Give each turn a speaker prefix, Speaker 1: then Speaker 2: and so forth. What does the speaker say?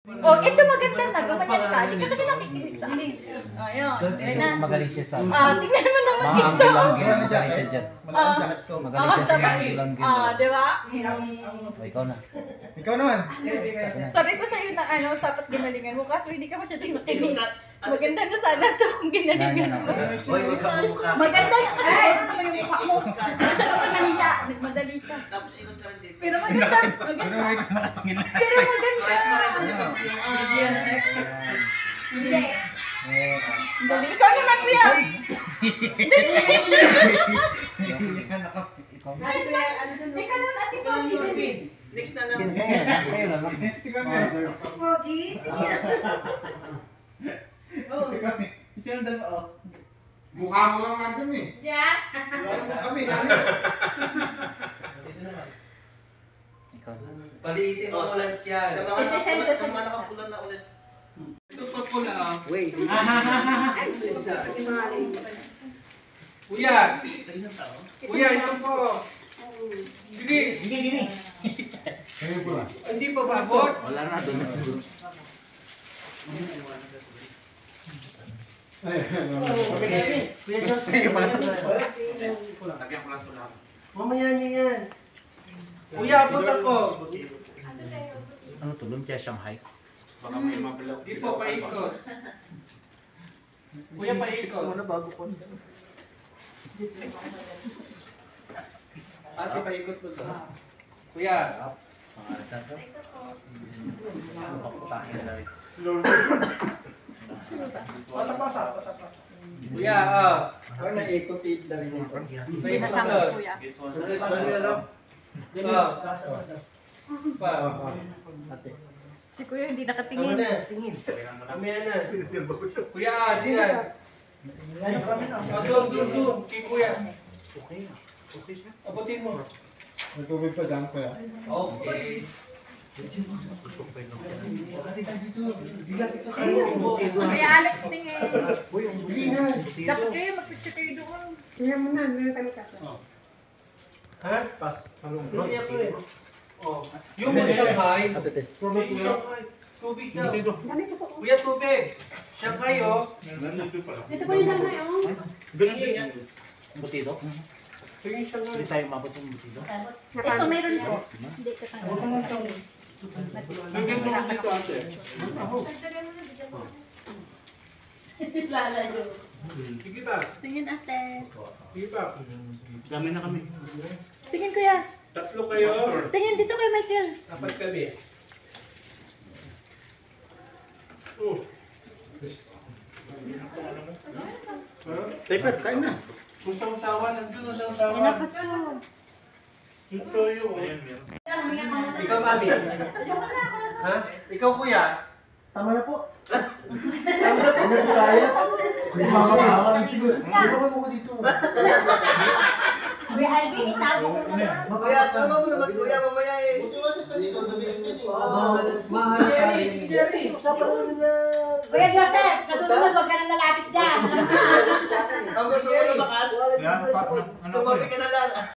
Speaker 1: Oh, ito maganda na. Gumanyan ka. Hindi ka kasi nakikinig sa akin. Ayun. Ayun na.
Speaker 2: Magaling siya sa...
Speaker 1: Tingnan mo naman ito.
Speaker 2: Magaling siya dyan. Magaling siya sa anggil-anggil.
Speaker 1: Di ba?
Speaker 2: Ikaw na.
Speaker 3: Ikaw naman.
Speaker 1: Sabi ko sa'yo na dapat ginalingan mo. Kaso hindi ka masyadong nakinig. Maganda na sana ito kung ginalingan mo. Maganda yung kasi naman yung mukha mo. Masyado ka nahiya. Nagmadali ka. Pero maganda. Pero maganda. Hindi. Dali, ikaw naman, kuya. Dali. Ikaw naman, ate Pogi.
Speaker 4: Next na lang.
Speaker 3: Next ka na.
Speaker 1: Pogi.
Speaker 3: Ito yung dalawa. Mukha mo lang nandun eh.
Speaker 1: Yeah.
Speaker 3: Kami.
Speaker 2: Ikaw na.
Speaker 4: Paliitin mo ulit yan. Sa mga nakapulan na ulit.
Speaker 3: Ito pa pula ah.
Speaker 4: Wait.
Speaker 3: Kuya! Kuya, ito po! Gini! Hindi pa babot?
Speaker 2: Wala na doon.
Speaker 4: Kuya Joseph. Mamaya niya yan.
Speaker 3: Kuya, abot ako!
Speaker 2: Ano to? Lumpia Shanghai?
Speaker 5: Baka may mabalaw.
Speaker 3: Di po, paikot. Kuya, paikot.
Speaker 2: Ano bago ko?
Speaker 3: Ate, paikot mo to. Kuya.
Speaker 2: Pangalan to? Pakutahin na rin.
Speaker 3: Patapasa. Kuya, Ano naikot na rin ito?
Speaker 1: Hindi nasama si kuya.
Speaker 2: Ate.
Speaker 1: Si kuya hindi nakatingin.
Speaker 4: Tingin.
Speaker 3: Mamaya na. Kuya, di yan. Doon. Kay kuya.
Speaker 2: Okay siya.
Speaker 3: Abutin mo.
Speaker 6: May tubig pa dyan, kuya.
Speaker 3: Okay.
Speaker 1: Kuya Alex tingin. Dapat kayo mag-picture kayo doon.
Speaker 7: Tingnan mo na, meron kami kaso.
Speaker 3: Ha? Pas. Kuya ko eh. Oh. Yung mga Shanghai. Tubig na.
Speaker 7: Dami ko po.
Speaker 3: Kuya, tubig. Shanghai, oh.
Speaker 7: Ito po yung lamay, oh.
Speaker 2: Butido?
Speaker 3: Tingin Shanghai.
Speaker 2: Hindi tayo mabot yung butido.
Speaker 1: Ito meron po. Hindi ka tanggap.
Speaker 5: Tingin mo dito ate.
Speaker 1: Lalayo.
Speaker 3: Sige pa.
Speaker 1: Tingin ate.
Speaker 3: Sige pa.
Speaker 5: Dami na kami.
Speaker 1: Tingin kuya.
Speaker 3: Tatlo kayo.
Speaker 1: Tingin dito kay Michael.
Speaker 3: Apat kami.
Speaker 6: Tepet, kain na.
Speaker 3: Kung sawsawan, nandun ang sawsawan.
Speaker 1: Inapas mo.
Speaker 3: Ito yun.
Speaker 5: Ayan, meron.
Speaker 3: Ikaw, mami. Ha? Ikaw, kuya.
Speaker 4: Tama na po. Tama na po. Ano po kaya? Ibakan mo ko dito.
Speaker 1: Kuya Alvin, itago mo na.
Speaker 4: Kuya, tama mo naman kuya, mamaya eh. Mahal tayo. Usapan namin na.
Speaker 7: Kuya Joseph, kasunod wag ka na lalapit dyan.
Speaker 4: Ang gusto mo na bakas?
Speaker 5: Yan, ano ko
Speaker 4: Tumabi
Speaker 5: eh.
Speaker 4: ka na lang.